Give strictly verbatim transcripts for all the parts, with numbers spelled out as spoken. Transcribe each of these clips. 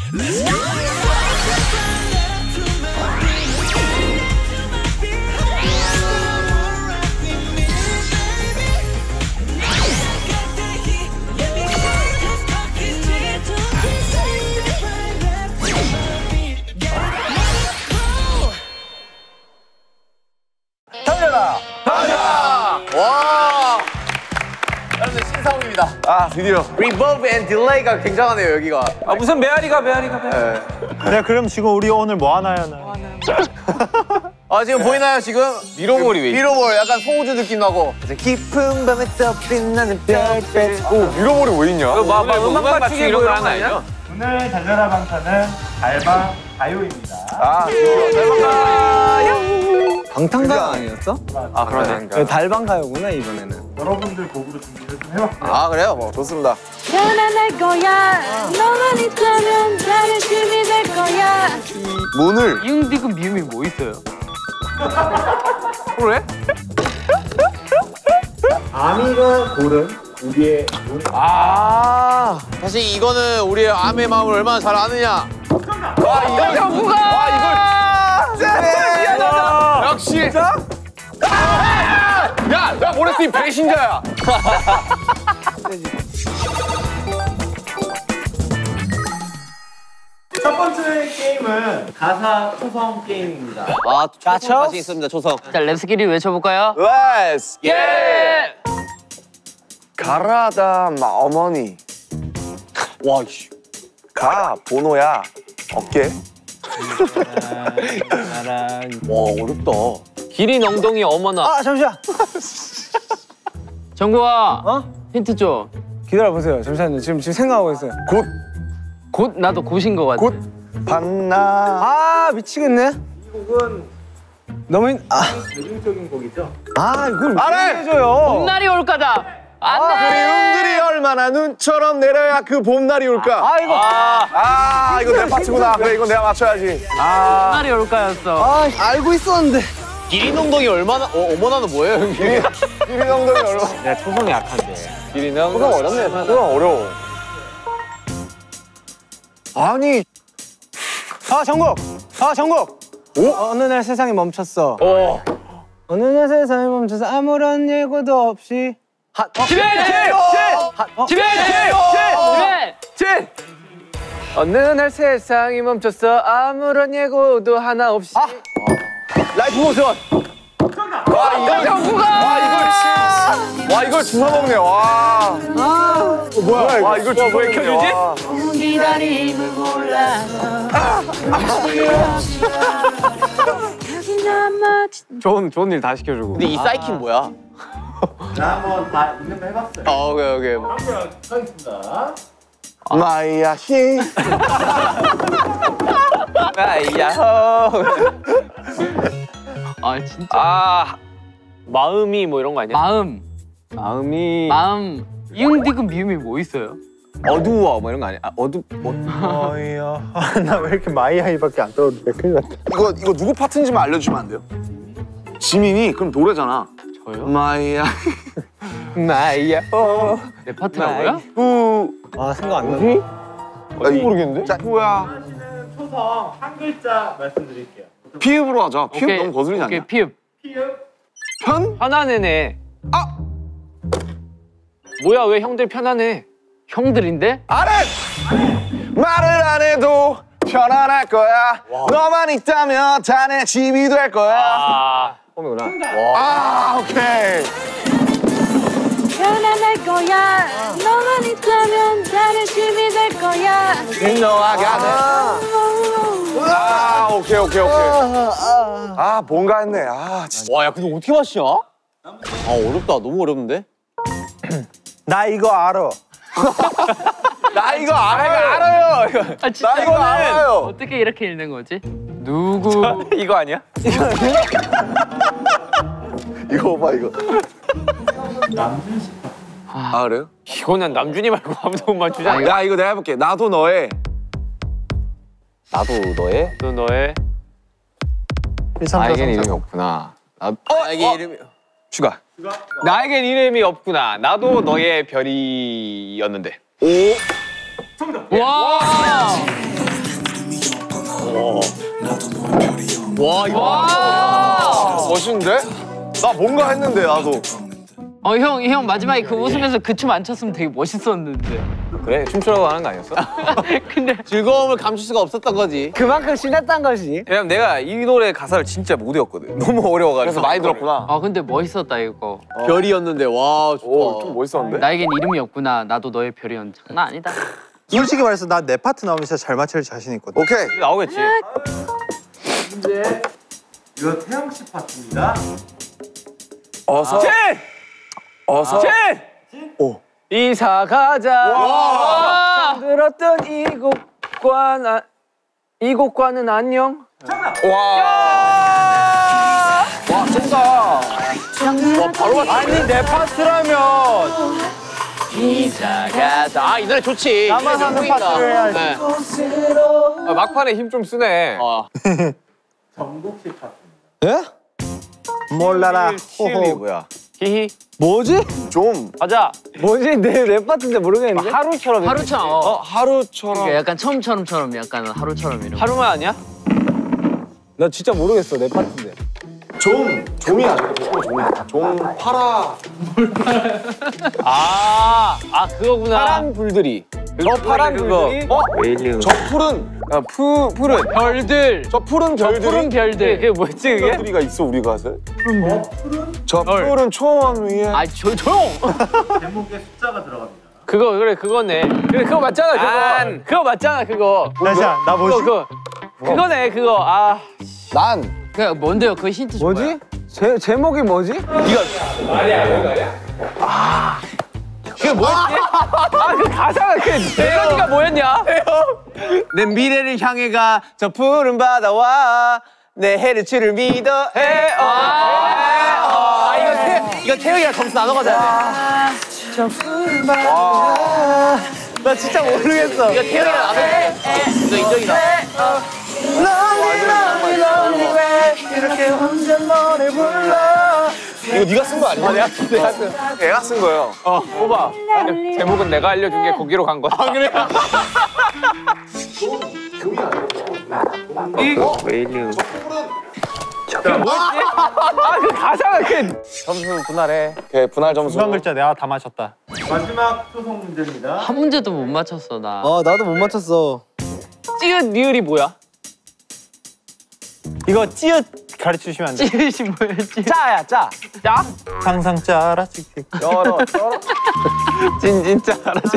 아 드디어 리버브 앤 딜레이가 굉장하네요 여기가. 아 무슨 메아리가 메아리가 메아리. 네. 네 그럼 지금 우리 오늘 뭐 하나요? 뭐 하나요? 아 지금 보이나요 지금? 미로볼이 왜? 미로볼 약간 소우주 느낌 나고. 깊은 밤에 떠빛나는 별빛. 오 미로볼이 왜 있냐? 그 막 음악 맞추기 이런 거 하나 아니죠? 오늘 달려라 방탄은 달방 가요입니다. 아 달방 가요. 방탄가요 아니었어? 아 그러네. 달방 가요구나 이번에는. 여러분들 곡으로 준비를 좀 해봤어요. 아 그래요? 뭐 좋습니다. 편안할 거야. 너만 있다면 다른 힘이 될 거야. 문을 이응디금 미음이 뭐 있어요? 그래? 아미가 고른 우리의 문. 아 사실 이거는 우리의 암의 마음을 얼마나 잘 아느냐. 와 이거 정국아! 와 이걸 미안하다. 역시 진짜? 아! 야, 나 모레스님 배신자야. 첫 번째 게임은 가사 초성 게임입니다. 아 초성 자신 있습니다 초성. 자 랩스끼리 외쳐볼까요? Let's 예! 가라다 마 어머니. 와 씨. 가 보노야 어깨. 와 어렵다. 기린 엉덩이 어머나. 아 잠시만. 정국아. 어? 힌트 줘. 기다려 보세요. 잠시만요. 지금 지금 생각하고 있어요. 곧 곧 나도 곧인 거 같아. 곧 봤나. 아 미치겠네. 이 곡은 너무 힘... 아, 대중적인 곡이죠? 아 이걸 안 해! 왜 해줘요? 봄날이 올 거다. 안 돼. 우리 음들이 얼마나 눈처럼 내려야 그 봄날이 올까. 아 이거 아, 아 이거 내 파트구나. 그래 이건 내가 맞춰야지. 아 봄날이 올 거였어. 아 알고 있었는데. 기린 엉덩이 얼마나 어 어머나는 뭐예요 형님? 기린 엉덩이 얼마. 내가 초성이 약한데. 기린 엉덩이. 그건 어렵네. 그건 어려워. 아니 아 정국. 아 정국. 오? 어느 날 세상이 멈췄어. 어. 어느 날 세상이 멈춰서 아무런 예고도 없이. 하. 집에 집. 어? 집에 집. 집에. 어느 날 세상이 멈췄어 아무런 예고도 하나 없이. 아. 라이프 모션. 와 이거 정국아. 와 이걸 와 이걸 주워 먹네. 와. 아. 어, 뭐야 이거? 와 이걸 주워 왜 켜주지? 와. 기다림을 몰라서 여기 남아. 좋은 좋은 일 다 시켜주고. 근데 이 사이킨 뭐야? 자 한번 다 이름 해봤어요. 아 오케이 오케이. 한번 하겠습니다. 마이야 히. 아야. 아 진짜. 아 마음이 뭐 이런 거 아니야? 마음. 마음이. 마음. 이응디금 미음이 뭐 있어요? 어두워 뭐 이런 거 아니야? 아, 어두 뭐? 마이야. 나 왜 이렇게 마이아이밖에 안 떠오르는데 큰일 났다. 이거 이거 누구 파트인지만 알려주면 안 돼요? 지민이 그럼 노래잖아. 저요? 마이야. 마이야. 어. 내 파트라고요? 후. 아 생각 안 나. 아, 모르겠는데? 자, 뭐야? 하시는 초성 한 글자 말씀드릴게요. 피읍으로 하자. 피읍 오케이, 너무 거슬리지 오케이 않냐? 피읍. 피읍. 편? 편안해네. 아! 뭐야 왜 형들 편안해? 형들인데? 안 해! 말을 안 해도 편안할 거야. 너만 있다면 다 내 집이 될 거야. 아. 홈이구나. 아, 오케이. 편안할 거야. 너만 있다면 다른 힘이 될 거야. 너와 가는. 아, 오케이, 오케이, 오케이. 아, 뭔가 했네. 아, 진짜. 와 야 근데 어떻게 맞히냐? 아 어렵다 너무 어렵는데? 나 이거 알아. 나 이거 알아요. 알아요. 이거. 아 진짜 나 이거 이거는 알아요. 어떻게 이렇게 읽는 거지? 누구? 이거 아니야? 이거 봐, 이거. 남준 씨. 아, 그래요? 이거는 남준이 말고 아무도 못 맞추잖아. 야, 이거 내가 해볼게. 나도 너의. 나도 너의 너 너의 나에겐 이름이 없구나. 나 나에게 어? 이름이 추가. 나에겐 이름이 없구나. 나도 너의 별이었는데. 오. 정답. 와. 와 이거 와. 멋있는데? 나 뭔가 했는데 나도. 어, 형, 형 마지막에 그 웃으면서 그 춤 안 췄으면 되게 멋있었는데. 그래 춤추라고 하는 거 아니었어? 근데 즐거움을 감출 수가 없었던 거지. 그만큼 신났단 거지. 왜냐면 내가 이 노래 가사를 진짜 못 외웠거든. 너무 어려워가지고. 그래서 많이 들었구나. 아 근데 멋있었다 이거. 별이었는데 와 좋다. 오, 좀 멋있었는데? 나에겐 이름이 없구나. 나도 너의 별이었는데. 장난 아니다. 솔직히 말해서 나 내 파트 나오면 진짜 잘 맞힐 자신 있거든. 오케이. 나오겠지. 이제 이거 태영 씨 파트입니다. 어서. 칠! 어서. 칠! 오. 이사 가자. 와. 들었던 이곳과 나 이곳과는 안녕. 와. 와, 쩐다. 와, 바로 왔다. 아니 내 파트라면. 이사 가자. 아 이 노래 좋지. 나만 하는 파트를 해야지. 네. 아, 막판에 힘 좀 쓰네. 아. 정국 씨 파트입니다. 예? 몰라라. 칠이 뭐야? 히히. 뭐지? 좀. 가자. 뭐지? 내 랩 파트인데 모르겠는데. 하루처럼. 하루처럼. 어, 어. 하루처럼. 그러니까 약간 처음처럼처럼 약간 하루처럼 이런. 하루만 아니야? 나 진짜 모르겠어 내 파트인데. 좀. 좀이 아니고 좀이. 좀 팔아. 아, 아 그거구나. 파란 불들이. 어, 파란 불들이. 어? 저 푸른. 아, 푸, 푸른. 별들. 저 푸른 별들이. 푸른 별들. 그게 뭐지 그게? 별들이가 있어 우리 가사에. 푸른 뭐? 푸른? 저 푸른 초원 위에. 아 조, 조용. 제목에 숫자가 들어갑니다. 그거 그래 그거네. 그래 그거 맞잖아 그거. 난. 그거 맞잖아 그거. 다시야 나 뭐지? 그거 그거. 그거네 그거. 아. 난. 그 뭔데요? 그 힌트 좀. 뭐지? 제 제목이 뭐지? 그게 뭐였지? 아 그 가사가 그 멜로디가 뭐였냐? 내 미래를 향해 가 저 푸른 바다와 내 해를 치를 믿어 해. 어, 아 이거 태 이거 태영이랑 점수 나눠 가자. 저 푸른 바다. 나 진짜 모르겠어. 이거 태영이랑 나눠. 이거 인정이다. 이렇게 혼자 노래 불러. 이거 네가 쓴 거 아니야? 내가 쓴 내가 쓴. 내가 쓴 거예요. 어 뽑아. 제목은 내가 알려준 게 거기로 간 거야. 아 그래? 아그 가사가 그 점수 분할해. 오케이, 분할 점수. 중간 글자 내가 다 맞췄다. 마지막 초성 문제입니다. 한 문제도 못 맞췄어 나. 어 나도 못 맞췄어. 찌읒 니을이 뭐야? 이거 찌읒 가르쳐 주시면 안 돼? 찌릿이 뭐였지? 짜야 짜. 짜? 상상 짜라 찍찍. 열어 열어. 진진 짜라지.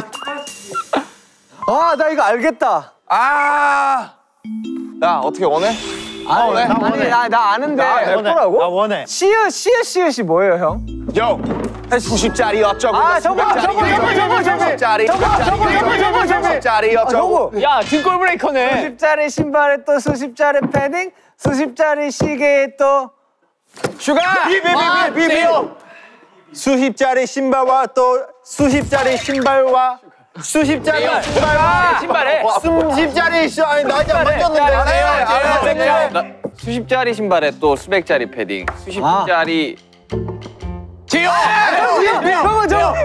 아 나 이거 알겠다. 아. 야 어떻게 원해? 아 원해? 나 원해. 나, 나 아는데. 나 원해. 나 원해. 시읒 시읒 시읒이 뭐예요 형? 요. 수십짜리 어쩌고. 아 저거 저거 저거 저거 저거 수십짜리. 저거 저거 저거 저거 저거 수십짜리 어쩌고. 저거. 야 등골 브레이커네. 수십짜리 신발에 또 수십짜리 패딩, 수십짜리 시계에 또 슈가. 비비비비비. 수십짜리 신발과 또 수십짜리 신발과 수십짜리 신발과 신발에. 수십짜리 시 아니 나 이제 만졌는데. 나 수십짜리 신발에 또 수백짜리 패딩. 수십짜리. 지효. 저거 저거.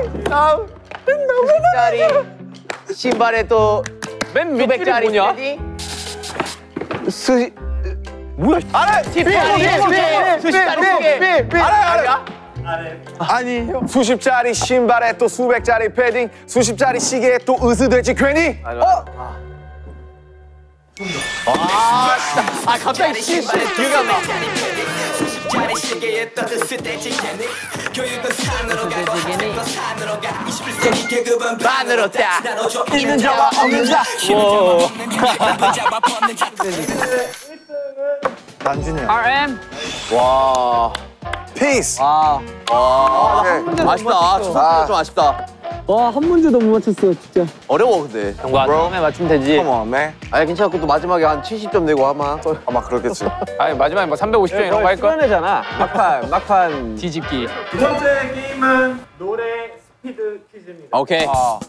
수백짜리 신발에 또 맨 밑줄이 수백짜리 뭐냐? 패딩. 수십 알아. 수십짜리 시계. 알아 알아. 아니 수십짜리 신발에 또 수백짜리 패딩, 수십짜리 시계에 또 으스대지 괜히. 어? 아 갑자기 시 기억이 안 나. 반으로 딱 있는 자와 없는 자. 난준이야. 알엠. 와. 피스. 와 오케이. 아쉽다. 아, 초성이 좀 아쉽다. 와 한 문제도 못 맞췄어 진짜. 어려워 근데. 정과 처음에 맞추면 되지. Come on, man. 아니 괜찮아. 또 마지막에 한 칠십 점 내고 아마. 아마 그렇겠지. 아니 마지막에 뭐 삼백오십 점 이런 거 할걸? 수련회잖아. 막판 막판. 뒤집기. 두 번째 게임은 노래 스피드 퀴즈입니다. 오케이.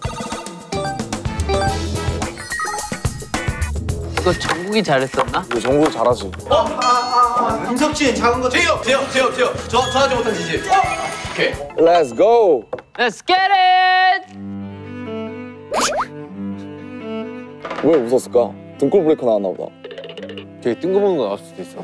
이거 정국이 잘했었나? 이거 정국이 잘하지. 김석진 작은 거. 제요 제요 제요 제요. 저 저하지 못한 지지. 오케이. Let's go. Let's get it. 왜 웃었을까? 등골 브레이커 나왔나 보다. 되게 뜬금없는 거 나올 수도 있어.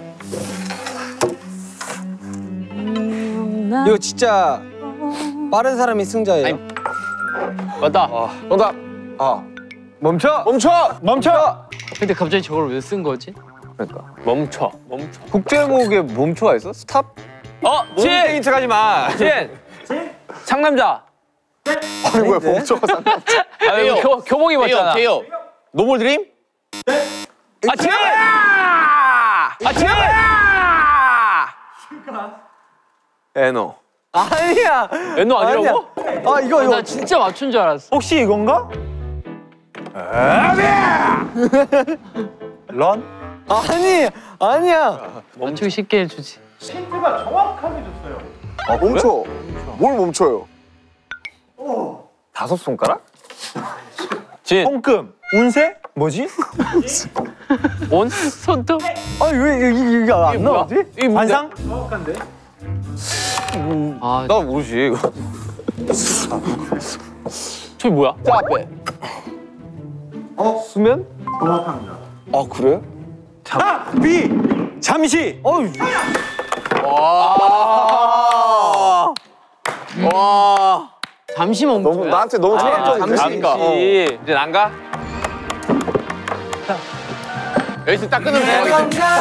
이거 진짜 빠른 사람이 승자예요. 아니, 맞다. 정답. 아. 멈춰. 멈춰. 멈춰. 근데 갑자기 저걸 왜 쓴 거지? 그러니까 멈춰. 멈춰. 국제목에 멈춰가 있어? 스탑? 어, 진! 인 척하지 마. 진! 상남자. 아니 뭐야 멈춰가 상관. 아, 이거 교, 교복 입었잖아. 제이요. 노멀 드림? 아, 진! 아, 진! 에노. 아니야. 엔노 아니라고? 아 이거 나 이거 진짜 맞춘 줄 알았어. 혹시 이건가? 런? 아니 아니야. 맞추기 쉽게 해주지. 아 멈춰. 뭘 멈춰요? 다섯 손가락? 진! 손금. 운세? 뭐지? 온? 손톱? 아니 왜 이게 이게 안 나오지? 이게 뭔데? 관상? 아, 나 모르지 이거. 저기 뭐야? 자 앞에. 수면? 아 그래? 아! 비! 잠시! 어이. 와. 와. 잠시 멈춰. 너무 나한테 너무 철학적인데. 잠시. 이제 안 가? 여기서 딱 끊으면 대박이다.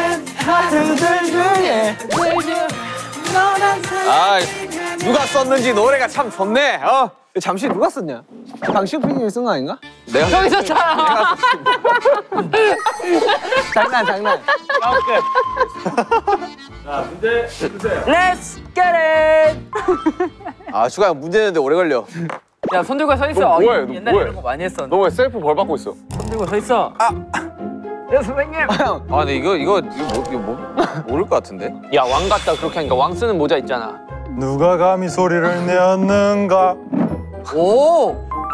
아, 누가 썼는지 노래가 참 좋네. 어. 잠시 누가 썼냐? 당신 피디님이 쓴 거 아닌가? 내가 저기 썼잖아. 장난 장난. Let's get it! 아 슈가 형 문제 내는데 오래 걸려. 야, 손 들고 서 있어. 너 뭐해, 어, 너 옛날에 뭐해? 이런 거 많이 했었는데. 너 왜 셀프 벌 받고 있어? 손 들고 서 있어. 아! 야, 선생님! 아 근데 이거 이거 이거 뭐 이거 뭐 모를 것 같은데. 야, 왕 같다. 그렇게 하니까 왕 쓰는 모자 있잖아. 누가 감히 소리를 내었는가? 오!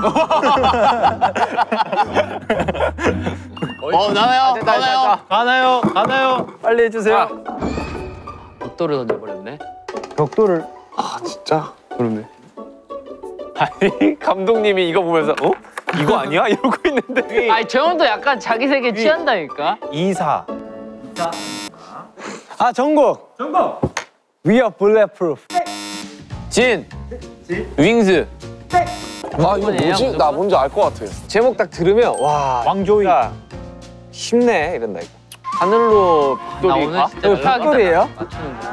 어 나와요. 나와요. 가나요? 가나요? 빨리 해주세요. 벽돌을 던져버렸네. 벽돌을 진짜? 그러네. 아니, 감독님이 이거 보면서 어? 이거 아니야? 이러고 있는데. 아니, 저 형도 약간 자기 세계 취한다니까? 이사. 아 정국. 정국. We are bulletproof. 진! 윙즈. 아 이거 뭐지? 나 뭔지 알 것 같아. 제목 딱 들으면 와 왕조이. 진짜 쉽네 이런다 이거. 하늘로 나 빅돌이 오늘 가? 진짜 이거 벽돌이에요? 맞추는데.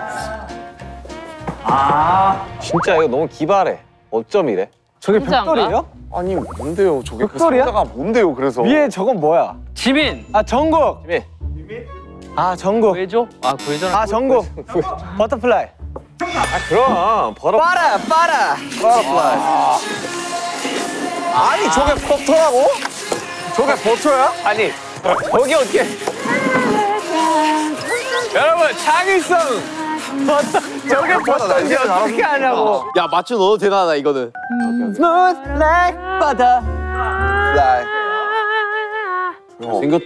진짜 이거 너무 기발해. 어쩜 이래? 저게 혼자인가? 벽돌이에요? 아니 뭔데요? 저게 그 벽돌이야? 상자가 뭔데요? 그래서 위에 저건 뭐야? 지민! 아 정국. 지민. 아 정국. 구해줘? 아, 구해줘라. 아 정국. 버터플라이. 아 그럼 벌어. 빠라 빠라. 아니 저게 버터라고? 저게 버터야? 아니, 저기 어떻게. 여러분, 창의성! 저게 버터인지 어떻게 하냐고. 야 맞추 너도 대단하다 이거는. Smooth like butter. 라이. 생겼다.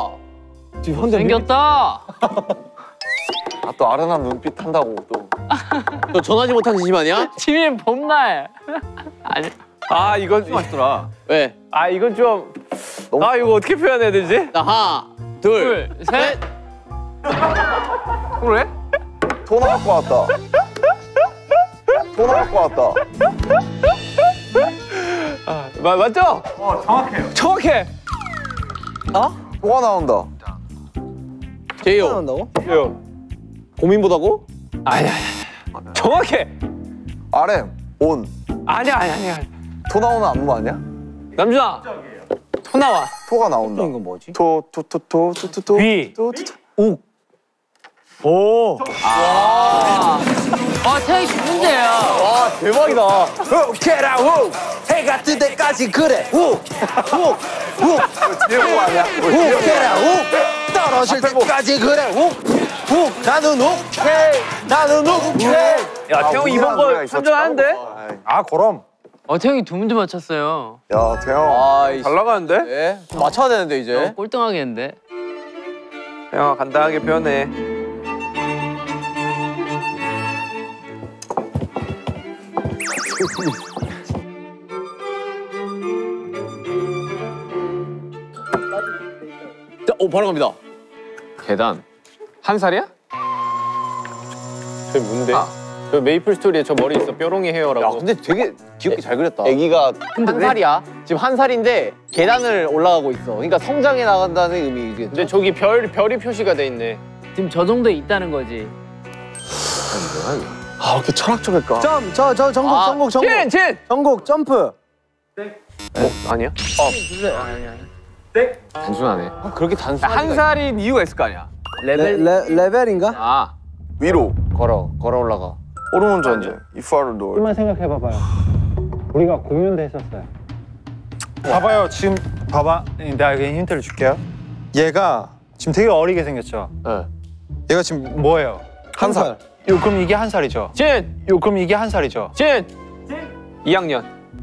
생겼다! 아또 아련한 눈빛 한다고 또. 너 전하지 못한 진심 아니야? 지민 봄날! 아니, 아, 이건 맛있더라. 왜? 아, 이건 좀. 너무- 아, 이거 어떻게 표현해야 되지? 나 하나 둘, 둘, 셋! 그래? 토 나올 것 같다. 토 나올 것 같다. 아, 마, 맞죠? 어, 정확해요. 정확해! 토가 나온다. 제이요. 나온다고? 요. 고민보다고? 아니야, 아니야. 정확해! 알엠 온. 아니야, 아니야, 아니야. 토 나오는 안무 아니야? 남준아! 토 나와. 토가 나온다. 이건 뭐지? 토 토 토 토 토 토 토. 비. 토, 토, 토. 오. 아, 태양이 두 문제야. 와 대박이다. 오케라 우. 해가 뜰 때까지 그래. 우. 우. 우. 지금 아니야? 오케라 우. 떨어질 때까지 그래. 우. 우. 나는 오케이. 나는 오케이. 야, 태형 이번 거 선전하는데? 아, 그럼. 어, 태형이 두 문제 맞췄어요. 야 태형. 아 잘 나가는데? 네. 맞춰야 되는데 이제. 어, 꼴등하겠는데? 태형아, 간단하게 표현해. 자, 오 바로 갑니다. 계단. 한 살이야? 저 뭔데? 아. 저 메이플 스토리에 저 머리 있어 뾰롱이 헤어라고. 야 근데 되게 귀엽게 잘 그렸다. 애기가 한 살이야. 지금 한 살인데 계단을 올라가고 있어. 그러니까 성장해 나간다는 의미겠죠. 근데 저기 별 별이 표시가 돼 있네. 지금 저 정도에 있다는 거지. 아, 왜 이렇게 철학적일까? 점, 저, 저, 정국, 아, 정국, 정국. 진! 진! 정국, 점프. 어? 아니야? 단순하네. 아, 그렇게 단순한. 한 살인 이유가 있을 거 아니야. 레, 레벨 레, 레벨인가? 아. 위로 걸어, 걸어 올라가. 호르몬 전쟁. If I were door. 조금만 생각해봐봐요. 우리가 공연도 했었어요. 봐봐요. 지금 봐봐. 내가 여기 힌트를 줄게요. 얘가 지금 되게 어리게 생겼죠? 네. 얘가 지금 뭐예요? 한 살. 요 그럼 이게 한 살이죠? 진! 요 그럼 이게 한 살이죠? 진! 이 학년.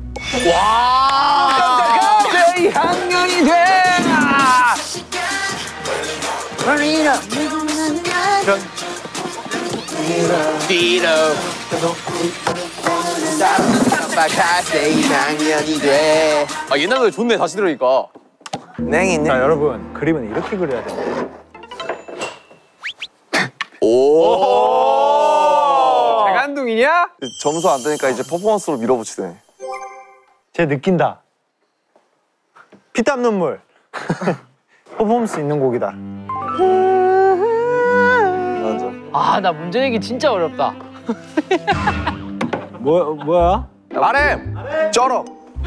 와! 이 학년이 돼! 뒤로 학년이 돼. 아 옛날 노래 좋네 다시 들으니까. 냉이네. 자 여러분 그림은 이렇게 그려야 돼요. 오. 재간둥이냐? 점수 안 되니까 이제 퍼포먼스로 밀어붙이네. 쟤 느낀다. 피땀 눈물. 퍼포먼스 있는 곡이다. 맞아. 아, 나 문제 내기 진짜 어렵다. 뭐, 뭐야? 아렘. 쩔어.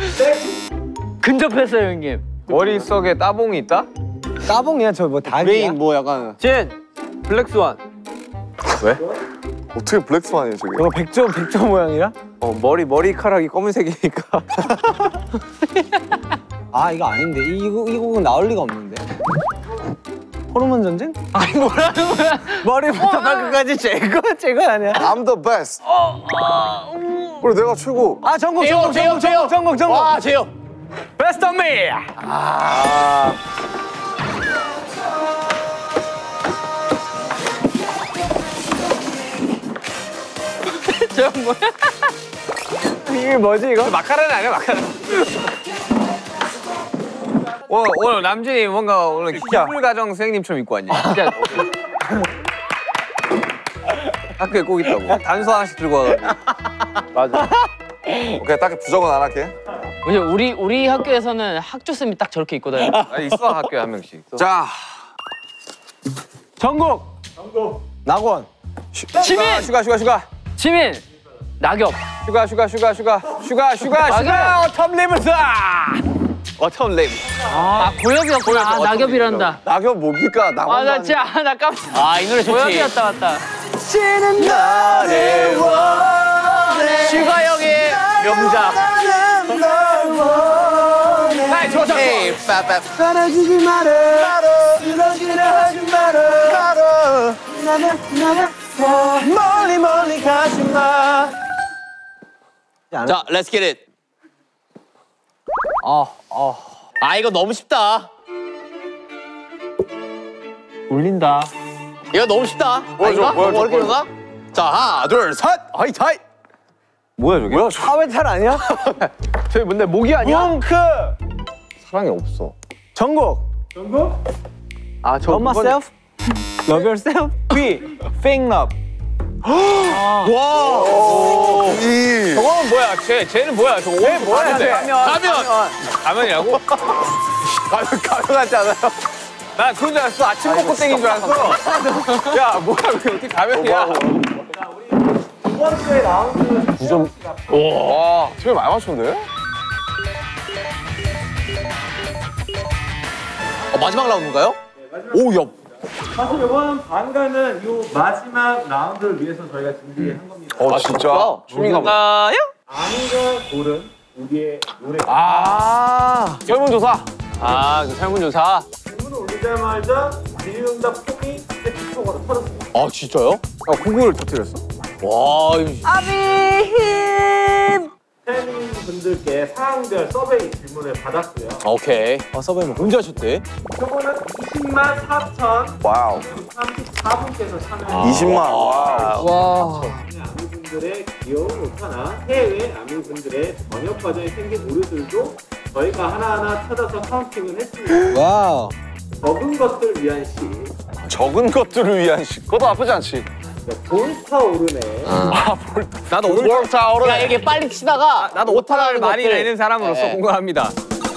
근접했어요, 형님. 머릿속에 따봉이 있다? 따봉이야, 저 뭐 닭이야? 브레인 뭐 약간. 진! 블랙스완. 왜? 어떻게 블랙스완이에요 저게? 저거 백조, 백조 모양이야? 어 머리 머리카락이 검은색이니까. 아, 이거 아닌데. 이, 이, 곡- 이 곡은 나올 리가 없는데. 호르몬 전쟁? 아니, 뭐라는 거야? 머리부터 발끝까지 제거, 제거 아니야? I'm the best. 그래 내가 최고. 아, 정국, 제요, 정국, 제요, 정국, 제요. 정국, 정국, 정국. 와, 제요. 베스트 오브 미! 저 뭐야? 이게 뭐지, 이거? 마카레나 아니야 마카레나. 오늘, 오늘 남진이 뭔가 오늘 기술가정 선생님처럼 입고 왔니? 진짜 학교에 꼭 있다고. 단수 하나씩 들고 와가지고. 맞아. 오케이 딱 부정은 안 할게. 뭐지, 우리 우리 학교에서는 학주쌤이 딱 저렇게 입고 다녀. 아 있어 학교에 한 명씩. 자. 정국. 낙원. 지민! 슈가 슈가 슈가. 지민! 낙엽. 슈가 슈가 슈가 슈가 슈가 슈가 슈가 맞아. 어텀 리브스. 어텀 리브. 아, 고엽이었구나. 아, 낙엽이란다. 낙엽 뭡니까? 아, 낙원. 나 진짜, 아, 나 깜짝. 아, 이 노래 좋지. 고엽이었다, 맞다. 지는 나를 원해. 슈가 형의 명작. 나이 좋아 좋아. 에이, 빠빠. 사라지지 마라. 쓰러지라 하지 마라. 나는, 나는, 멀리 멀리 가지 마. 자, let's get it. 어, 어. 아, 이거 너무 쉽다. 울린다. 이거 너무 쉽다. 보여줘, 아닌가? 보여줘, 너무 어렵게 보여줘. 그런가? 자, 하나, 둘, 셋. 하이, 타이. 뭐야 저게? 뭐야 저? 하회탈 아니야? 저기 뭔데 목이 아니야? 뭉크. 사랑이 없어. 정국. 아 저. Love myself. Love yourself. We. Fake love. 이. 저거는 뭐야? 쟤 쟤는 뭐야? 저거 쟤 뭐야? 쟤 가면. 가면이라고? 가면 가면 같지 않아요? 나 그런 줄 알았어. 아침 먹고 땡긴 줄 알았어. 야 뭐야 왜 어떻게 가면이야? 구 점. 와, 되게 많이 맞췄는데? 어, 마지막 라운드인가요? 오, 야. 사실 이번 반가는 이 마지막 라운드를 위해서 저희가 준비한 겁니다. 어, 진짜? 준비가 뭐? 나요? 아무가 고른 우리의 노래. 아 설문조사. 아, 그 설문조사. 질문을 올리자마자 질의응답 폼이 십 초가 터졌습니다. 아, 진짜요? 아, 구글을 터뜨렸어? 와, 이거. 팬분들께 사항별 서베이 질문을 받았고요. 오케이. 어, 서베이 뭐. 언제 하셨대? 표본은 이십만 사천 와우. 삼십사 분께서 참여해 이십만. 와우. 와. 아미분들의 귀여운 오타나 해외 아미분들의 번역 과정에 생긴 오류들도 저희가 하나하나 찾아서 카운팅을 했습니다. 와우. 적은 것들 위한 시. 적은 것들을 위한 시. 그것도 나쁘지 않지. 볼타오르네. 나도 오타 볼타오르네. 야 이게 빨리 치다가 나도 오타를 많이 것들. 내는 사람으로서 네. 공감합니다.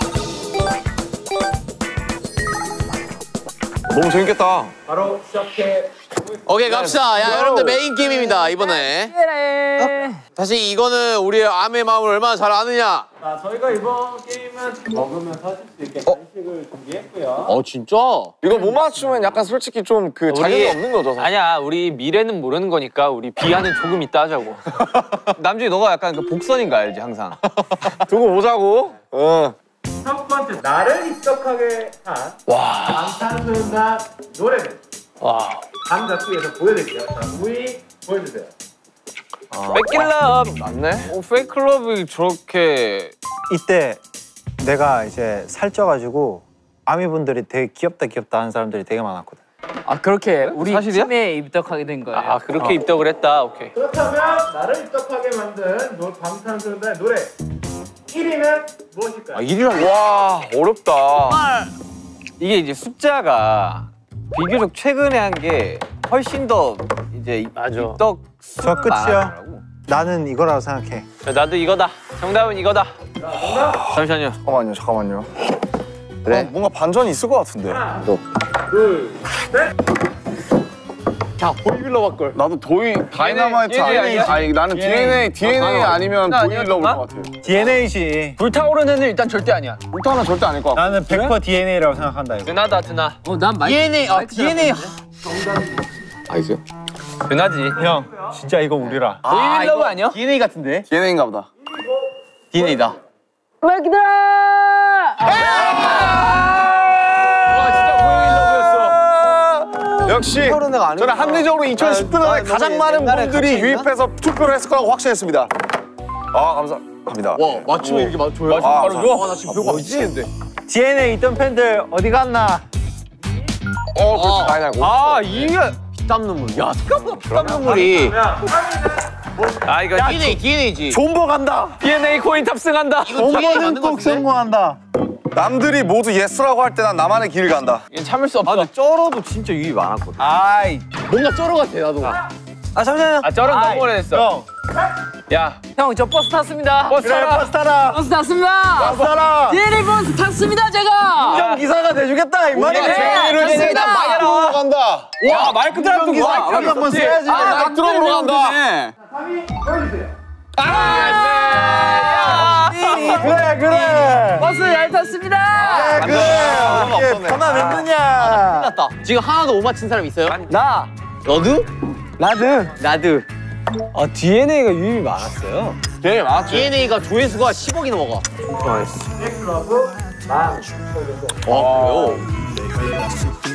너무 재밌겠다. 바로 시작해. 오케이 갑시다. 야 여러분들 메인 게임입니다 이번에. 사실 이거는 우리의 암의 마음을 얼마나 잘 아느냐. 자, 저희가 이번 게임은 먹으면서 하실 수 있게 간식을 준비했고요. 어 진짜? 이거 못 맞추면 약간 솔직히 좀 그 자격이 없는 거죠. 사실. 아니야, 우리 미래는 모르는 거니까 우리 비하는 조금 이따 하자고. 남준이 너가 약간 그 복선인 거 알지 항상. 두고 보자고. 어. 첫 번째, 나를 입덕하게 한 방탄소년단 노래를 와. 감 잡기 위해서 보여드릴게요. 자, 우이 보여주세요. 백길럽 맞네. 어, 페이클럽이 저렇게 이때 내가 이제 살쪄가지고 아미분들이 되게 귀엽다 귀엽다 하는 사람들이 되게 많았거든. 아 그렇게 우리 사실이야? 팀에 입덕하게 된 거예요. 아 그렇게 입덕을 했다. 오케이. 그렇다면 나를 입덕하게 만든 노, 방탄소년단의 노래 일 위는 무엇일까요? 아, 일이라고? 와 어렵다. 이게 이제 숫자가 비교적 최근에 한 게 훨씬 더 이제 맞아. 입덕 저 끝이요. 나는 이거라고 생각해. 자, 나도 이거다. 정답은 이거다. 잠시만요. 잠깐만요, 잠깐만요. 그래? 어, 뭔가 반전이 있을 것 같은데. 둘, 셋. 자 보이빌러 바꿀. 나도 도이 다이너마이트 디엔에이 아니, 아니야? 아니 나는 디엔에이 디엔에이 아니면 나 보이빌러 아니야, 올것 같아. 디엔에이지. 불타오르는 애 일단 절대 아니야. 울타는 절대 아닐 것 같고. 나는 백 퍼센트 디엔에이라고 생각한다 이거. 드나다 드나. 어난 마이크. 디엔에이 아 디엔에이. 알겠어요? 드나지. 형 진짜 이거 우리라. 보이빌러브 아니야? 디엔에이 같은데? 디엔에이인가 보다. 디엔에이다. 마이크다. 와 진짜 보이빌러브였어. 역시 저는 합리적으로 이천십 년에 가장 많은 분들이 유입해서 투표를 했을 거라고 확신했습니다. 아 감사합니다. 와 맞추면 이렇게 맞춰요. 아, 바로 감사합니다. 줘. 나 지금 배고파 미치겠는데. 디엔에이 있던 팬들 어디 갔나? 어 그렇지 많이 나고. 아 이게 피땀 눈물. 야 생각보다 피땀 눈물이. 아 이거 디엔에이 디엔에이지. 존버 간다. 디엔에이 코인 탑승한다. 존버는 꼭 성공한다. 남들이 모두 예스라고 할 때 난 나만의 길을 간다. 이건 참을 수 없어. 아 근데 쩔어도 진짜 유입 많았거든. 아이. 뭔가 쩔어 같아 나도. 아 잠시만요. 아 쩔은 너무 오래됐어. 형. 야 형 저 버스 탔습니다. 버스 그래 타라. 버스 타라. 버스 탔습니다. 버스 타라. 디엔에이 버스 탔습니다 제가. 형 기사가 돼주겠다 이 말이야. 네, 제의를 됐습니다. 마이크로 간다. 와 마이크 드랍도 기사 와. 한 번 써야지. 아 마이크로 간다. 삼 위 보여주세요. 그래 그래. 버스 잘 탔습니다. 그래 그래. 이게 편안했느냐? 끝났다. 지금 하나도 못 맞힌 사람 있어요? 나 너도? 나드 나도. 아 디엔에이가 유입이 많았어요. 디엔에이 많았지. 디엔에이가 조회수가 십억이 넘어가. 넥클럽 만. 와 그래요?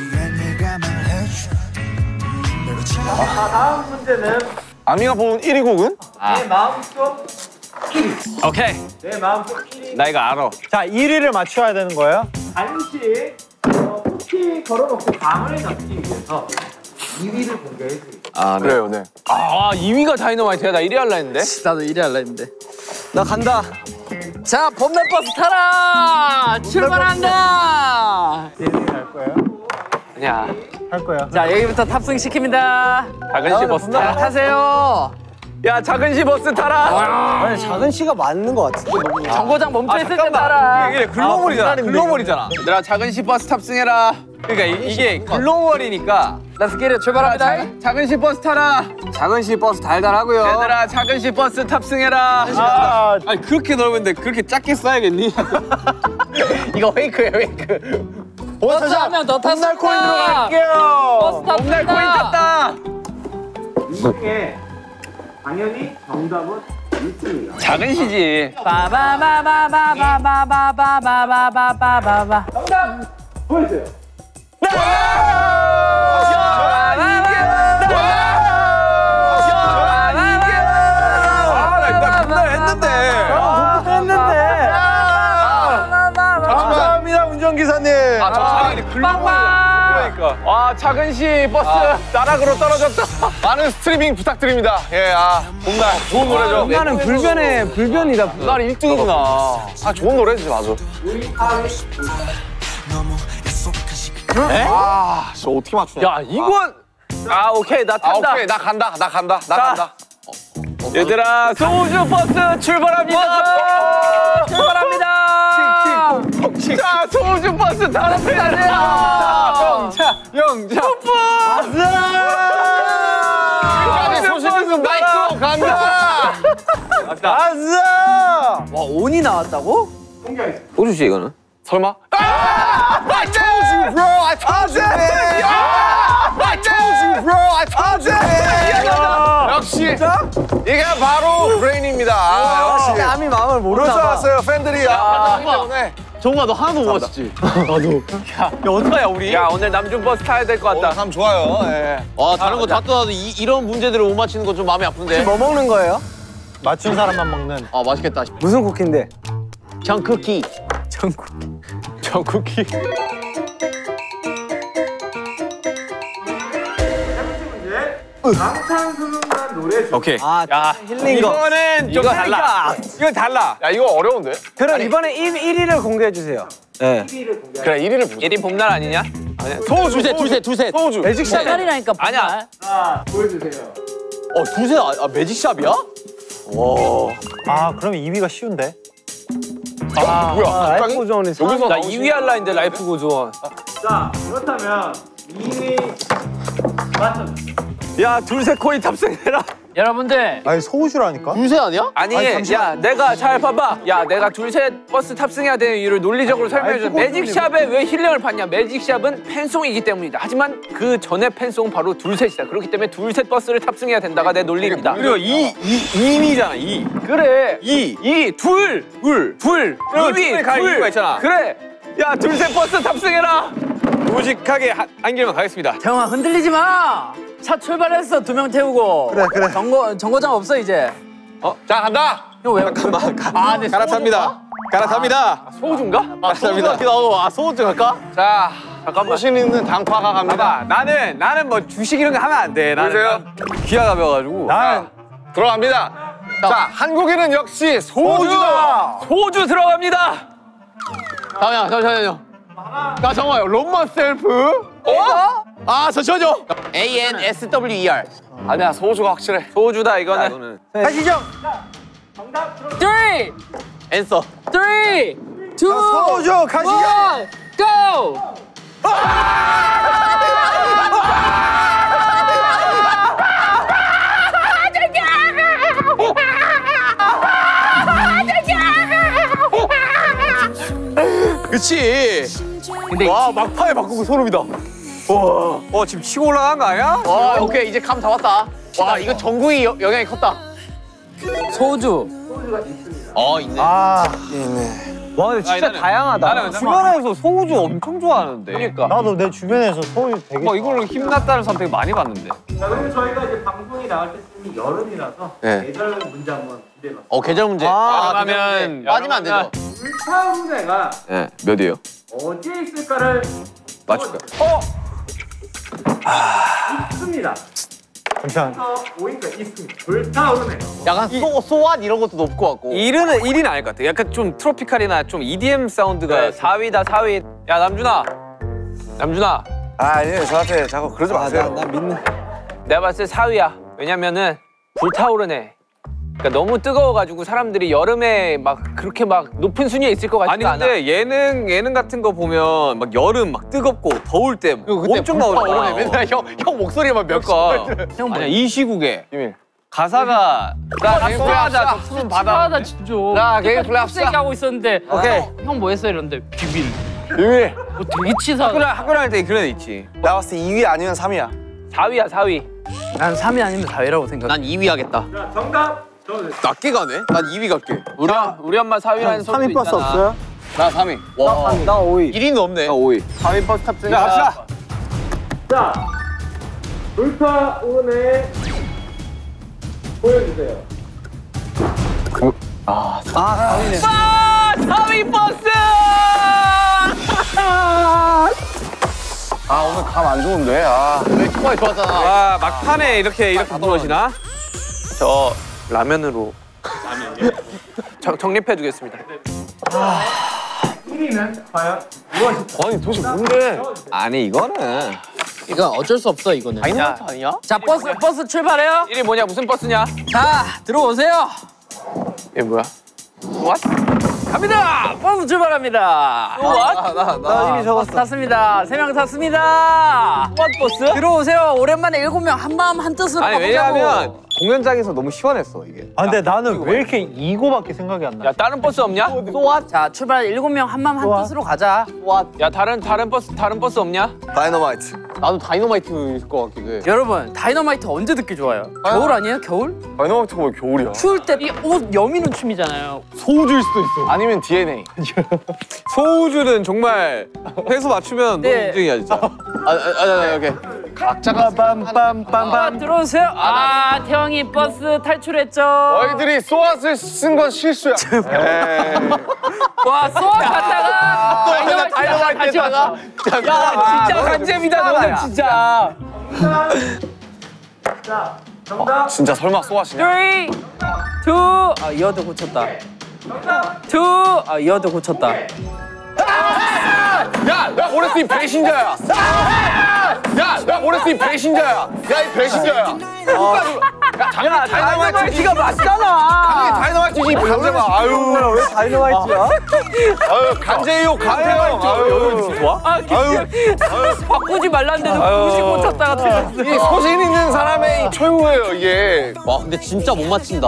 자, 다음 문제는 아미가 뽑은 일 위 곡은? 내 마음속 오케이. 내 마음속 일 위 나 이거 알아. 자 일 위를 맞춰야 되는 거예요? 간식 어, 쿠키 걸어놓고 감을 잡기 위해서 이 위를 공개해드릴게요. 아 네. 그래요, 네. 아 이 위가 다이너마이트야. 나 일 위 할라 했는데. 나도 이래 할라 했는데. 나 간다. 자 봄날 버스 타라. 출발한다. 디엔에이 갈 거예요? 아니야. 할 거야. 자 여기부터 탑승 시킵니다. 작은 시 버스 자 타라. 타세요. 야 작은 시 버스 타라. 아니 작은 씨가 맞는 것 같은데. 정거장 멈춰 있을 때 잠깐만. 타라. 이게 글로벌이잖아. 글로벌이잖아. 얘들아 작은 시 버스 탑승해라. 그러니까 이, 이게 글로벌이니까. 렛츠 기릿 출발합니다. 자, 작은 시 버스 타라. 작은 시 버스 달달하고요. 얘들아 작은 시 버스 탑승해라. 아, 아니 그렇게 넓은데 그렇게 작게 써야겠니? 이거 페이크예요 페이크. 버스 한 명 더 탔습니다. 날 코인으로 갈게요. 버스 탔습니다. 봄날 코인 탔다. 이 중에 당연히 정답은 일 등이에요. 작은 시지. 바바바바바바바바바바바바바. 정답 보여주세요. 감사합니다 운전기사님. 아, 저 차라리 글로벌이야. 그러니까. 와, 작은 시 버스 나락으로 떨어졌다. 많은 스트리밍 부탁드립니다. 예, 아, 봄날 좋은 노래죠. 나는 불변의 불변이다. 봄날 일 등이구나. 아, 좋은 노래지, 맞아. 우리 사회 아, 저 어떻게 맞추냐? 야, 이건 아, 오케이. 나 탄다. 아, 오케이. 나 간다. 나 간다. 나 자. 간다. 얘들아, 소주 버스 출발합니다. 출발합니다. 자, 소주 버스 탈합니다. 영차, 영차. 뽀뽀. 소주 버스 마이크로 간다. 아싸! 와, 온이 나왔다고? 소주지 이거는? 설마? I told you, bro. I told you. I told you, bro. I told you. 역시 이게 바로 브레인입니다. 아, 역시 남이 마음을 모를 줄 모르나 봐. 알았어요, 팬들이. 아, 때문에. 정우아 너 하나도 못 맞췄지? 야, 어떡하냐 우리? 야, 오늘 남준 버스 타야 될 것 같다. 감 좋아요. 예. 와, 다른 거 다 떠나도 이, 이런 문제들을 못 맞히는 건 좀 마음이 아픈데. 뭐 먹는 거예요? 맞춘 사람만 먹는. 아, 맛있겠다. 무슨 쿠키인데? 정쿠키. 저 쿠키. 방탄소년단 노래 중 오케이. 아, 야, 힐링 거. 이거는 좀 달라. 이거 달라. 야, 이거 어려운데? 그럼 이번에 일 위를 공개해 주세요. 네. 그래, 일 위를 보자. 일 위 봄날 아니냐? 아니야. 소주, 둘셋, 둘셋, 둘셋. 소주. 매직샵. 딸이라니까 아니야. 자, 보여주세요. 어, 둘셋. 아, 아, 매직샵이야? 와. 아, 그럼 이 위가 쉬운데? 아, 뭐야? 갑자기? 고정원이 여기서 나 이 위 할라 했는데 라이프 고조원. 자, 그렇다면 이 위 맞춰주세요. 야, 둘셋 코인 탑승해라. 여러분들 아니, 소우주라니까? 둘셋 아니야? 아니, 아니, 야, 내가 잘 봐봐. 야, 내가 둘셋 버스 탑승해야 되는 이유를 논리적으로 설명해줘. 매직샵에 왜 힐링을 받냐? 매직샵은 팬송이기 때문이다. 하지만 그 전에 팬송은 바로 둘셋이다. 그렇기 때문에 둘셋 버스를 탑승해야 된다가 내 논리입니다. 그리고 이, 이, 이위잖아, 이. 그래. 이, 이, 둘, 둘, 둘. 이 위, 둘. 있잖아. 그래. 야, 둘셋 버스 탑승해라. 무식하게 한, 한 길만 가겠습니다. 태영아 흔들리지 마. 차 출발했어 두 명 태우고. 그래, 그래. 정거 정거장 없어 이제. 어? 자, 간다. 형 왜? 잠깐만. 아, 네. 갈아탑니다. 갈아탑니다. 소주인가? 아, 갈아탑니다. 아, 소주 갈까? 자, 잠깐만. 자신 있는 당파가 갑니다. 봐봐, 나는 나는 뭐 주식 이런 거 하면 안 돼. 나는 보세요. 기아 가벼가지고. 난 들어갑니다. 자, 한국인은 역시 소주다. 소주 들어갑니다. 잠깐만요, 잠깐만요. 나 잠깐만요, 롬만 셀프? 어? 아, 잠시만요. A N S W E R. 아니야, 소주가 확실해. 소주다 이거는. 가시죠. Three, 앤서. three, two, 소주 가시죠. one, go. 그치. 근데 와, 막판에 바꾸고 소름이다. 와. 어, 지금 치고 올라간 거 아니야? 와, 오케이, 이제 감 잡았다. 와, 이거 전국이 여- 영향이 컸다. 소주. 어, 있네. 아, 와, 근데 진짜 나는- 다양하다. 나는 주변에서 소주 엄청 좋아하는데. 그러니까. 나도 내 주변에서 소우주 되게. 뭐 이걸로 힘났다는 선택 많이 봤는데. 자, 그리고 저희가 이제 방송이 나갈 때쯤이 여름이라서 네. 계절 문제 한번 준비해봤습니다. 어, 계절 문제. 아, 그러면 빠지면 안 되죠. 불타오르네가 네, 몇이에요? 어디에 있을까를 맞출까? 어? 있습니다. 잠시만. 그래서 보니까 있습니다. 불타오르네. 약간 소, 소환 이런 것도 높을 것 같고. 일은 일은 아닐 것 같아. 약간 좀 트로피칼이나 좀 이디엠 사운드가 사 위다 사 위. 야, 남준아. 남준아. 아, 아니에요. 저한테 자꾸 그러지 마세요. 나 믿는. 내가 봤을 때 사 위야. 왜냐면은 불타오르네. 그러니까 너무 뜨거워가지고 사람들이 여름에 막 그렇게 막 높은 순위에 있을 것 같지가 않아. 아니 근데 예능 예능 같은 거 보면 막 여름 막 뜨겁고 더울 때 엄청 나오잖아. 맨날 형, 형 목소리만 몇 그러니까 형 뭐? 아니야 이 시국에 비밀. 가사가 나 개인 소화하자. 적수는 받아. 하다 진짜. 나 개인 끝까지 플레이 빡세게 하고 있었는데. 오케이. 형 뭐 했어 이런데 비밀. 비밀. 뭐 되게 치사. 학교 학교 다닐 때 그런 애 있지. 나 봤을 때 이 위 아니면 삼 위야. 사 위야 사 위. 난 삼 위 아니면 사 위라고 생각. 난 이 위 하겠다. 자, 정답 적어주세요. 낮게 가네? 난 이 위 갈게. 우리 우리 엄마 사 위라는 소리도 삼 위 버스 있잖아. 없어요? 나 삼 위. 와. 나 오 위. 일 위는 없네. 오 위. 삼 위 버스 탑승. 자, 갑시다. 자, 불타오르네 보여주세요. 아, 사 위 버스! 아, 오늘 감 안 좋은데. 아. 왜 정말 좋았잖아. 와, 막판에 이렇게 이렇게 무너지나? 저 라면으로 정, 정립해 주겠습니다. 일 위는 과연 무엇일까? 아니 도대체 뭔데? 아니 이거는 이건 어쩔 수 없어 이거는. 다이너마이트 아니야? 자 버스 버스 출발해요. 일 위 뭐냐 무슨 버스냐? 자 들어오세요. 얘 뭐야? 갑니다. 버스 출발합니다. 나나 나 이미 버스 적었어. 탔습니다. 세 명 탔습니다. 왓 버스? 들어오세요. 오랜만에 일곱 명 한 마음 한 뜻으로 아니 가보자고. 왜냐하면 공연장에서 너무 시원했어 이게. 아 근데 나는 왜 이렇게 이거밖에 생각이 안 나? 야 다른 버스 없냐? 자 출발 일곱 명 한 마음 한 뜻으로 가자. 야 다른 다른 버스 다른 버스 없냐? 다이너마이트. 나도 다이너마이트일 것 같기도 해. 여러분 다이너마이트 언제 듣기 좋아요? 겨울 아니에요? 겨울? 다이너마이트가 왜 겨울이야? 추울 때 이 옷 여미는 춤이잖아요. 소우주일 수도 있어. 아니면 디엔에이. 소우주는 정말 회수 맞추면 네. 너무 인증이야 진짜. 아아아 오케이. 각자가 빰빰빰빰. 아, 들어오세요. 아 태영이 버스 탈출했죠. 너희들이 소아스를 쓴 건 실수야. 와 소아 갔다가 다이너마이트 다이너마이트에다가. 야 진짜 간잼이다 너는 진짜. 자, 정답. 진짜 설마 소아시냐? 쓰리, 투. 아 이어도 고쳤다. 투. 아 이어도 고쳤다. 야, 나 모레스 이 배신자야. 야, 나 모레스 이 배신자야. 야, 이 배신자야. 야, 당연히 다이너마이트가 맞잖아. 다이너마이트지 강제가. 아유, 왜 다이너마이트야? 아유, 간제요, 강태형. 아유, 좋아? 아 아유. 바꾸지 말란데도 굳이 고쳤다가 틀렸어. 이 소신 있는 사람의 이 최후예요, 이게. 와 근데 진짜 못 맞힌다.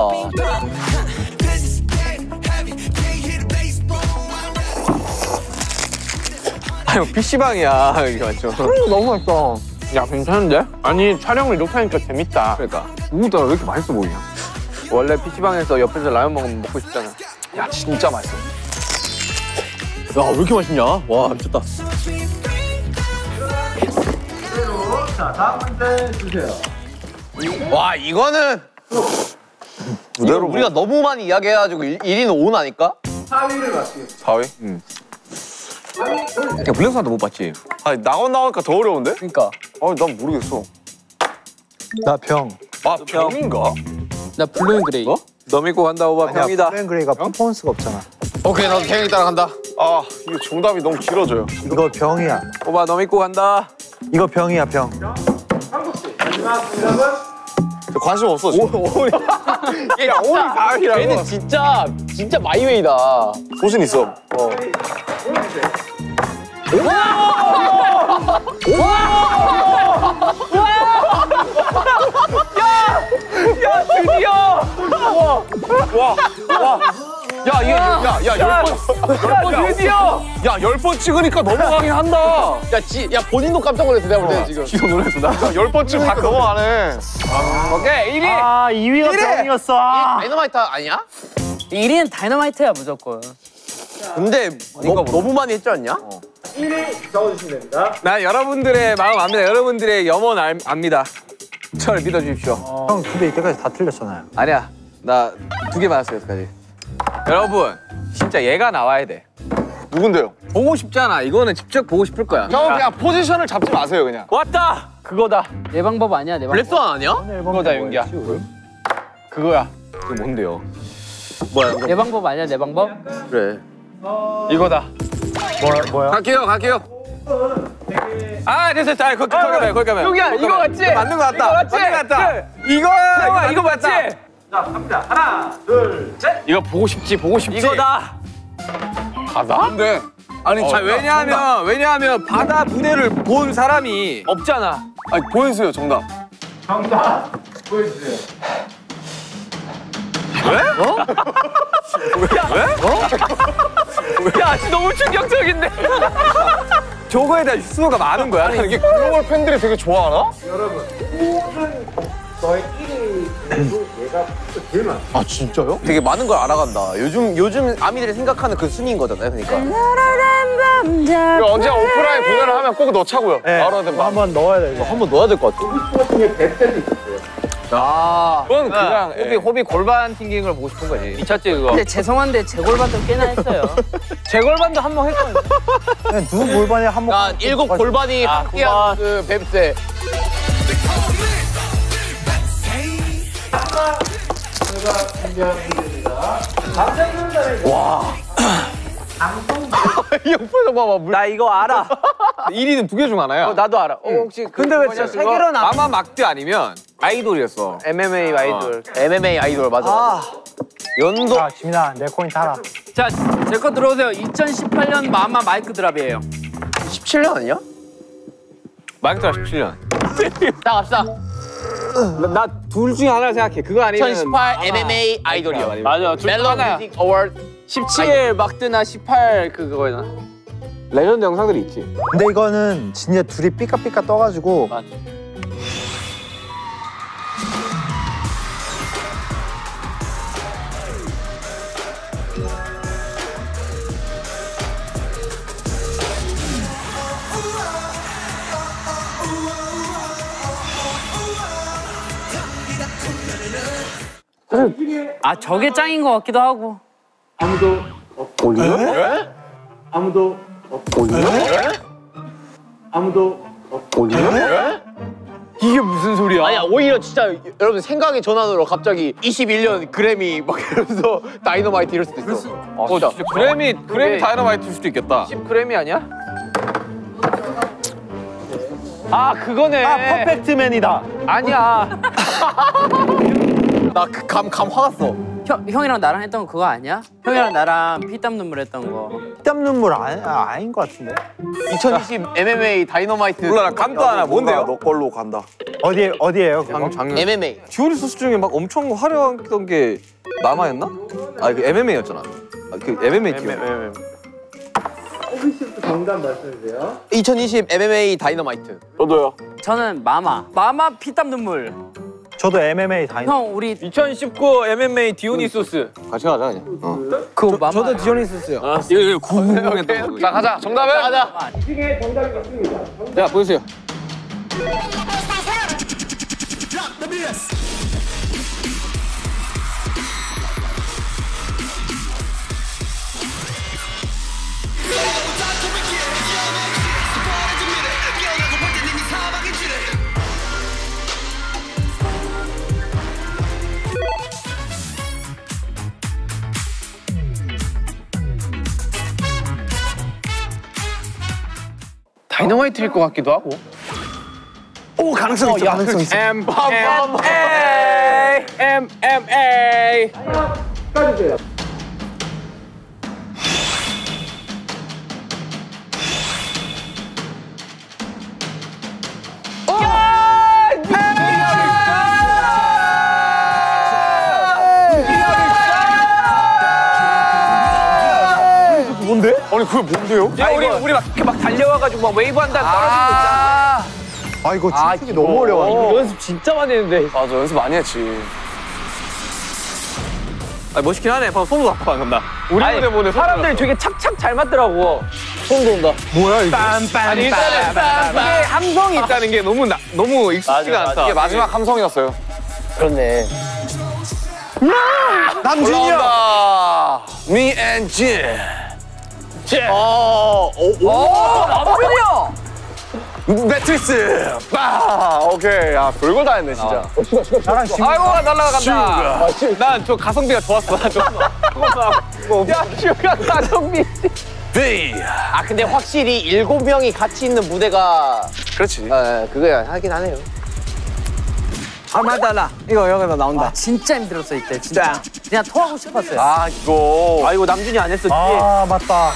아니 피시방이야 이게 맞죠? 너무 맛있다. 야 괜찮은데? 아니 촬영을 이렇게 하니까 재밌다. 그러니까 오늘따라 왜 이렇게 맛있어 보이냐? 원래 피시방에서 옆에서 라면 먹으면 먹고 싶잖아. 야, 진짜 맛있어. 야 왜 이렇게 맛있냐? 와 미쳤다. 자, 다음 문제 주세요. 와 이거는 무대로 우리가 너무 많이 이야기해가지고 일 위는 오 나니까? 사 위를 맞추겠습니다. 사 위? 응. 야 블랙스완도 못 봤지? 아니, 나온 나오니까 더 어려운데? 그러니까. 아니, 난 모르겠어. 나 병. 아, 병인가? 나 블루 그레이. 너 믿고 간다 오바 병이다. 그레이가 퍼포먼스가 없잖아. 오케이 나도 태영이 따라간다. 아, 이게 정답이 너무 길어져요. 이거 병이야. 오바 너 믿고 간다. 이거 병이야 병. 한국 씨 마지막 정답은 저 관심 없어, 지금. 야 오이 가을이라고. 얘는 진짜 진짜 마이웨이다. 소신 있어. 야 드디어. 야, 이게, 야, 야, 열 번. 야 드디어. 야, 열 번 찍으니까 넘어가긴 한다. 야, 지, 야 본인도 깜짝 놀랐어 내가 볼 때는 지금. 지금 놀랐어. 나 열 번 찍으니까 넘어가네. 오케이 일 위. 아 이 위가 병이었어. 아. 다이너마이트 아니야? 일 위는 다이너마이트야 무조건. 근데 너, 너무 많이 했지 않냐? 일 위 적어주시면 됩니다. 나 여러분들의 마음 압니다. 여러분들의 염원 알, 압니다. 저를 믿어주십시오. 형 근데 이때까지 다 틀렸잖아요. 아니야. 나 두 개 맞았어 여기까지. 여러분 진짜 얘가 나와야 돼. 누군데요? 보고 싶잖아. 이거는 직접 보고 싶을 거야. 형, 그냥 포지션을 잡지 마세요, 그냥. 왔다. 그거다. 내 방법 아니야 내 방법. 블랙스완 아니야? 그거다 윤기야. 그거야. 그게 뭔데요? 뭐야? 내 방법 아니야 내 방법? 그래. 이거다. 뭐야 뭐야? 갈게요, 갈게요. 아 됐어, 됐어. 아, 거기 가면, 거기 가면. 여기야, 이거 맞지? 맞는 거 같다. 이거 맞지? 맞는 거 같다. 이거야, 이거 맞지? 자, 갑니다. 하나, 둘, 셋. 이거 보고 싶지, 보고 싶지. 이거다. 바다? 근데. 아니, 자, 왜냐하면 왜냐하면 바다 무대를 본 사람이 없잖아. 아니, 보여주세요, 정답. 정답 보여주세요. 야, 너무 충격적인데. 저거에 대한 수가 많은 거야. 아니, 이게 글로벌 팬들이 되게 좋아하나? 여러분, 모든 저의 일 위도 얘가 제일 많아. 아 진짜요? 되게 많은 걸 알아간다. 요즘 요즘 아미들이 생각하는 그 순위인 거잖아요. 그러니까. 이거 언제 오프라인 공연을 하면 꼭 넣자고요. 네. 바로 된 마. 한번 넣어야 돼 이거. 한번 넣어야 될 것 같아. 우리 중에 뱃살이 있었어요. 아, 그건 그냥 예. 호비 호비 골반 튕기는 걸 보고 싶은 거지. 미쳤지 그거. 근데 죄송한데 재골반도 꽤나 했어요. 재골반도 한 번 했거든. 그냥 누구 골반에 한 번. 야 일곱 골반이 함께한 그 뱁새. 제가 준비한 문제입니다. 남자분들의 와. 이 형 표정 봐봐. 물. 나 이거 알아. 일 위는 두 개 중 하나야. 어, 나도 알아. 어, 혹시 근데 왜 진짜 세 개로 나? 마마 막대 아니면 아이돌이었어. 엠엠에이 아이돌. 엠엠에이 아이돌 맞아. 아. 연도. 자, 지민아, 내 코인 타라. 자, 제 거 들어오세요. 이천십팔 년 마마 마이크 드랍이에요. 십칠 년 아니야? 마이크 드랍 십칠 년. 자 갑시다. 나 둘 중에 하나를 생각해. 그거 아니면 이천십팔 엠엠에이 아이돌이요. 맞아. 멜로 뮤직 어워드. 십칠 막드나 십팔 그거나. 레전드 영상들이 있지. 근데 이거는 진짜 둘이 삐까삐까 떠가지고 맞아. 아 저게 짱인 것 같기도 하고. 아무도 없고. 올리요? 아무도 없고. 올리요? 아무도 없고. 이게 무슨 소리야? 아니야 오히려 진짜 여러분 생각의 전환으로 갑자기 이십일 년 그래미 막 이러면서 다이너마이트 이럴 수도 있어. 어, 진짜 그래미 그래미 다이너마이트일 수도 있겠다. 십 그램이 아니야? 아 그거네. 아, 퍼펙트맨이다. 아니야. 나 그 감 감 화났어. 형 형이랑 나랑 했던 거 그거 아니야? 형이랑 나랑 피땀 눈물 했던 거. 땀 눈물 아, 아, 아닌 것 같은데. 이천이십 엠엠에이 다이너마이트. 몰라 나 감도 하나 뭔데요? 너 걸로 간다. 어디 어디예요? 그거? 작년. 엠엠에이. 듀오리 소스 중에 막 엄청 화려했던 게 마마였나? 아 그 엠엠에이였잖아. 아, 그 엠엠에이 기억. 호비 씨부터 정답 말씀해주세요. 이천이십 엠엠에이 다이너마이트. 저도요. 저는 마마. 마마 피땀 눈물. 저도 엠엠에이 다이. 형 우리 이천십구 엠엠에이 디오니소스. 같이 가자 그냥. 어. 그거 마마. 저도 디오니소스요. 아, 이거 이거 궁금했던 거. 자 가자. 정답은? 가자. 이 중에 정답이 있습니다. 야 보여주세요. 다이너마이트일 것 같기도 하고. 오 가능성 있어. 가능성 있어. M M A M M A. 축하드려요. 뭔데? 아니 그게 뭔데요? 야 우리 우리 막 이렇게 막 달려와가지고 막 웨이브 한 다음 떨어지는 거 있잖아. 아 이거 진짜 너무 어려워. 이거 연습 진짜 많이 했는데. 맞아 연습 많이 했지. 아 멋있긴 하네. 방금 손도 아파 방금 나. 우리 아니, 무대 보내. 사람들이 되게 착착 잘 맞더라고. 손도 온다. 뭐야 이거? 아니 일단은 이게 함성이 있다는 게 너무 나, 너무 익숙지가 않다. 이게 마지막 함성이었어요. 그렇네. 남준이야. Me and Jin. 어, 오, 오. 남준이야. 매트리스. 빠. 오케이. 야 별걸 다 했네 진짜. 나랑 지금 아이고 날라간다. 난 저 가성비가 좋았어. 난 좋았어. 야 슈가 가성비. B. 아 근데 확실히 일곱 명이 같이 있는 무대가 그렇지. 아, 그거야 하긴 하네요. 아 맞다. 이거 여기다 나온다. 아, 진짜 힘들었어 이때 진짜. 그냥 토하고 싶었어요. 아 이거. 아 이거 남준이 안 했어. 뒤에. 아 맞다.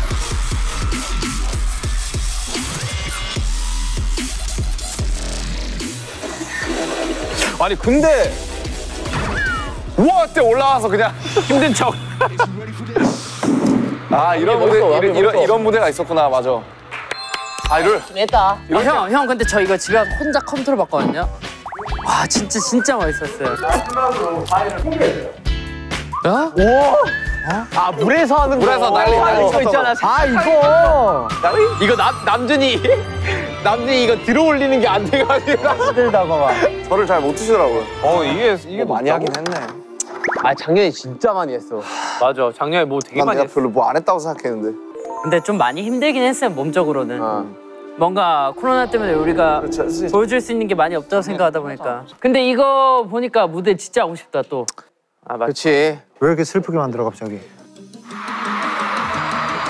아니 근데 우와 때 올라와서 그냥 힘든 척. 아 이런 무대 이런, 이런 이런 무대가 있었구나 맞아. 아 이걸 했다. 어, 형, 형 근데 저 이거 집에 와서 혼자 컴퓨터로 봤거든요. 와 진짜 진짜 멋있었어요. 마지막으로 파일을 공개해줘요. 아 물에서 하는 거. 물에서 난리 난리 이거 있잖아. 아 이거 이거 남 남준이 남준이 이거 들어올리는 게 안 돼가지고. 힘들다가 막. 저를 잘 못 드시더라고요. 어 이게 이게 많이 하긴 했네. 아 작년에 진짜 많이 했어. 맞아. 작년에 뭐 되게 난 많이 내가 했어. 별로 뭐 안 했다고 생각했는데. 근데 좀 많이 힘들긴 했어요 몸적으로는. 어. 뭔가 코로나 때문에 우리가 그렇지. 보여줄 수 있는 게 많이 없다고 생각하다 보니까. 근데 이거 보니까 무대 진짜 하고 싶다 또. 아 맞. 그렇지. 왜 이렇게 슬프게 만들어 갑자기?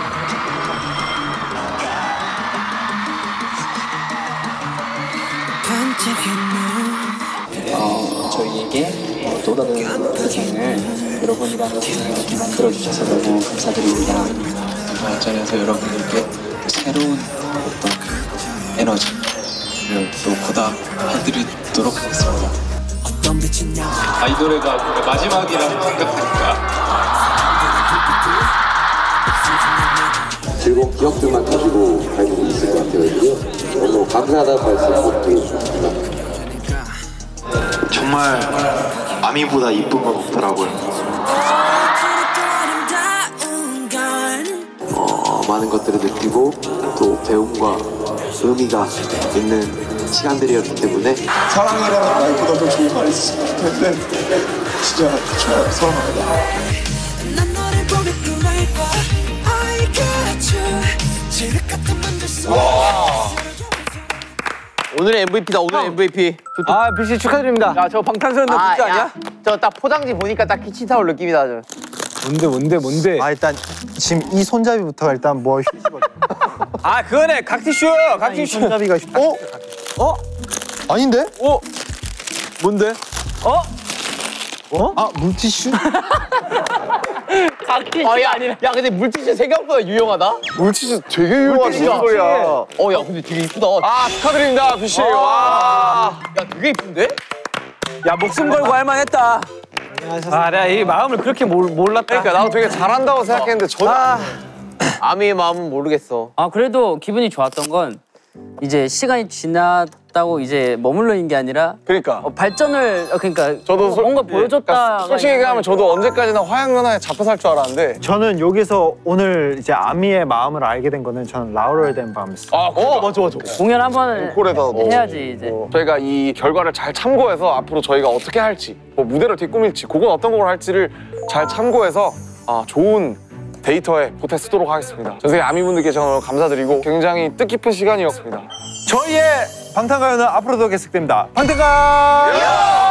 어, 저희에게 어, 또 다른 세상을 여러분이랑 같이 만들어주셔서 너무 감사드립니다. 어, 저에서 여러분들께 새로운 어떤 에너지를 또 보답해드리도록 하겠습니다. 아, 이 노래가 마지막이라고 생각하니까 즐거운 기억들만 가지고 갈고 있을 것 같아요. 너무 감사하다는 말씀 드리고 싶습니다. 정말 아미보다 이쁜 건 없더라고요. 어, 많은 것들을 느끼고 또 배움과 의미가 있는 시간들이었기 때문에 사랑이라는 말보다 더 좋은 말이 있을 텐데 진짜 정말 사랑합니다. 오늘의 엠브이피다. 오늘의 엠브이피. 아, 비씨 축하드립니다. 야, 저 방탄소년단 굿즈 아니야? 저 딱 포장지 보니까 딱 키친타올 느낌이다. 저. 뭔데, 뭔데, 뭔데? 아 일단 지금 이 손잡이부터가 일단 뭐 휴지거든. 아, 그거네. 각티슈. 이 각티슈. 손잡이가 휴... 어? 어? 아닌데? 어? 뭔데? 어? 어? 아 물티슈? 각티슈 어, 야, 아니네. 야, 근데 물티슈 생각보다 유용하다. 물티슈 되게 유용하지. 무슨 소리야. 어, 야, 근데 되게 이쁘다. 아, 축하드립니다, 비씨. 와. 와. 야, 되게 이쁜데? 야, 목숨 걸고 할 만했다. 아, 내가 이 마음을 그렇게 몰, 몰랐다. 그러니까 나도 되게 잘한다고 생각했는데 저는 아, 아미의 마음은 모르겠어. 아 그래도 기분이 좋았던 건 이제 시간이 지났다고 이제 머물러 있는 게 아니라 그러니까 어, 발전을 어, 그러니까 저도 솔- 뭔가 보여줬다. 그러니까 솔직히 얘기하면 저도 언제까지나 화양연화에 잡혀 살 줄 알았는데 저는 여기서 오늘 이제 아미의 마음을 알게 된 거는 저는 라우럴 된 밤이었어요. 아, 어, 맞아, 맞아. 공연 한번 콜에다 넣어. 해야지 이제. 저희가 이 결과를 잘 참고해서 앞으로 저희가 어떻게 할지, 뭐 무대를 뒷꾸밀지, 곡은 어떤 곡을 할지를 잘 참고해서 아, 좋은 데이터에 보태 쓰도록 하겠습니다. 전 세계 아미분들께 저는 감사드리고 굉장히 뜻깊은 시간이었습니다. 저희의 방탄가요는 앞으로도 계속됩니다. 방탄가!